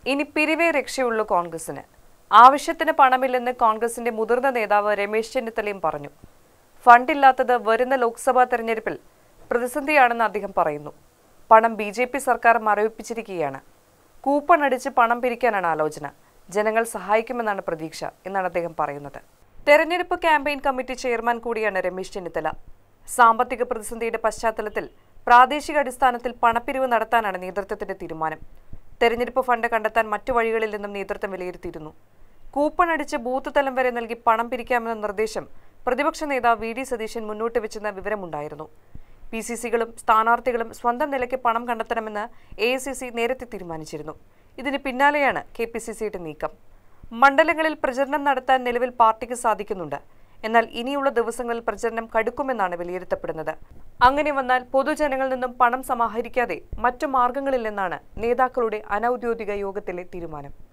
ഇനി പിരിവേ രക്ഷയുള്ളൂ കോൺഗ്രസിന്. ആവശ്യത്തിന് പണമില്ലെന്ന് കോൺഗ്രസിന്റെ മുതിർന്ന നേതാവ് രമേശ് ചെന്നിത്തലയും പറഞ്ഞു. ഫണ്ടില്ലാത്തത് വരുന്ന ലോക്സഭാ തെരഞ്ഞെടുപ്പിൽ പ്രതിസന്ധിയാണെന്ന് അദ്ദേഹം പറയുന്നു. പണം ബി.ജെ.പി. സർക്കാർ മരവിപ്പിച്ചിരിക്കുകയാണ്. കൂപ്പൺ അടിച്ച് പണം പിരിക്കാനാണ് ആലോചന. ജനങ്ങൾ സഹായിക്കുമെന്നാണ് പ്രതീക്ഷ എന്നാണ് അദ്ദേഹം പറയുന്നത്. തെരഞ്ഞെടുപ്പ് ക്യാമ്പയിൻ കമ്മിറ്റി ചെയർമാൻ കൂടിയാണ് രമേശ് ചെന്നിത്തല. സാമ്പത്തിക പ്രതിസന്ധിയുടെ പശ്ചാത്തലത്തിൽ പ്രാദേശിക അടിസ്ഥാനത്തിൽ പണപ്പിരിവ് നടത്താനാണ് നേതൃത്വത്തിന്റെ തീരുമാനം. തെരഞ്ഞെടുപ്പ് ഫണ്ട് കണ്ടെത്താൻ മറ്റു വഴികളിൽ നിന്നും നേതൃത്വം വിലയിരുത്തിയിരുന്നു. കൂപ്പൺ അടിച്ച് ബൂത്ത് തലം വരെ നൽകി പണം പിരിക്കാമെന്ന നിർദ്ദേശം പ്രതിപക്ഷ നേതാവ് വി.ഡി. സതീശൻ മുന്നോട്ട് വെച്ചെന്ന വിവരമുണ്ടായിരുന്നു. പി.സി.സികളും സ്ഥാനാർത്ഥികളും സ്വന്തം നിലയ്ക്ക് പണം കണ്ടെത്തണമെന്ന് എ.ഐ.സി.സി നേരത്തെ തീരുമാനിച്ചിരുന്നു. ഇതിന് പിന്നാലെയാണ് കെ.പി.സി.സിയുടെ നീക്കം. മണ്ഡലങ്ങളിൽ പ്രചരണം നടത്താൻ നിലവിൽ പാർട്ടിക്ക് സാധിക്കുന്നുണ്ട്. എന്നാൽ ഇനിയുള്ള ദിവസങ്ങളിൽ പ്രചരണം കടുക്കുമെന്നാണ് വിലയിരുത്തപ്പെടുന്നത്. അങ്ങനെ വന്നാൽ പൊതുജനങ്ങളിൽ നിന്നും പണം സമാഹരിക്കാതെ മറ്റു മാർഗങ്ങളില്ലെന്നാണ് നേതാക്കളുടെ അനൌദ്യോഗിക യോഗത്തിലെ തീരുമാനം.